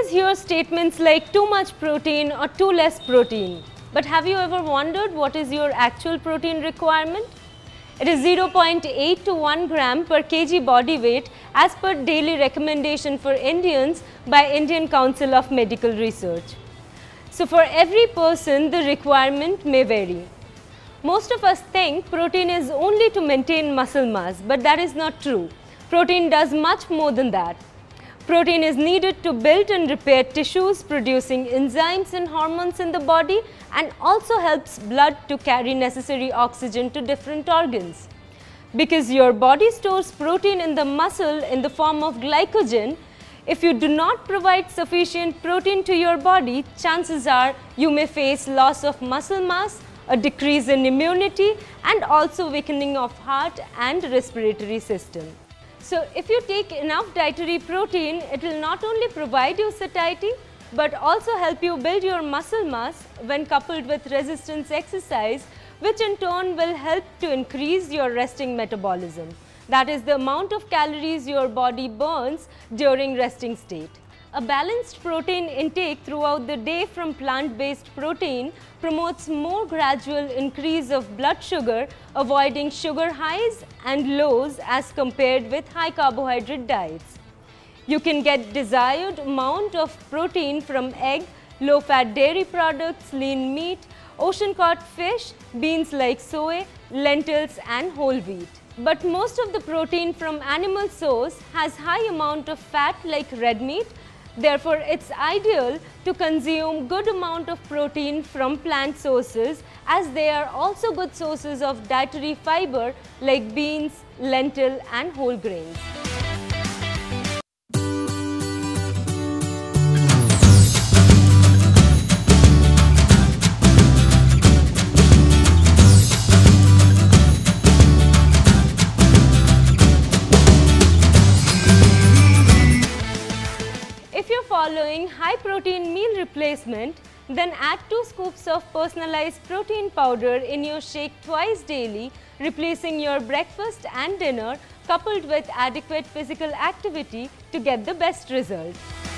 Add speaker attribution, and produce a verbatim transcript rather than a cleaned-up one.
Speaker 1: always hear statements like too much protein or too less protein. But have you ever wondered what is your actual protein requirement? It is zero point eight to one gram per kg body weight as per daily recommendation for Indians by Indian Council of Medical Research. So for every person, the requirement may vary. Most of us think protein is only to maintain muscle mass, but that is not true. Protein does much more than that. Protein is needed to build and repair tissues, producing enzymes and hormones in the body, and also helps blood to carry necessary oxygen to different organs. Because your body stores protein in the muscle in the form of glycogen, if you do not provide sufficient protein to your body, chances are you may face loss of muscle mass, a decrease in immunity, and also weakening of heart and respiratory system. So if you take enough dietary protein, it will not only provide you satiety, but also help you build your muscle mass when coupled with resistance exercise, which in turn will help to increase your resting metabolism. That is the amount of calories your body burns during resting state. A balanced protein intake throughout the day from plant-based protein promotes more gradual increase of blood sugar, avoiding sugar highs and lows as compared with high carbohydrate diets. You can get desired amount of protein from egg, low-fat dairy products, lean meat, ocean-caught fish, beans like soy, lentils and whole wheat. But most of the protein from animal source has high amount of fat like red meat. Therefore, it's ideal to consume good amount of protein from plant sources, as they are also good sources of dietary fiber like beans, lentil and whole grains. Following high protein meal replacement, then add two scoops of personalized protein powder in your shake twice daily, replacing your breakfast and dinner, coupled with adequate physical activity to get the best result.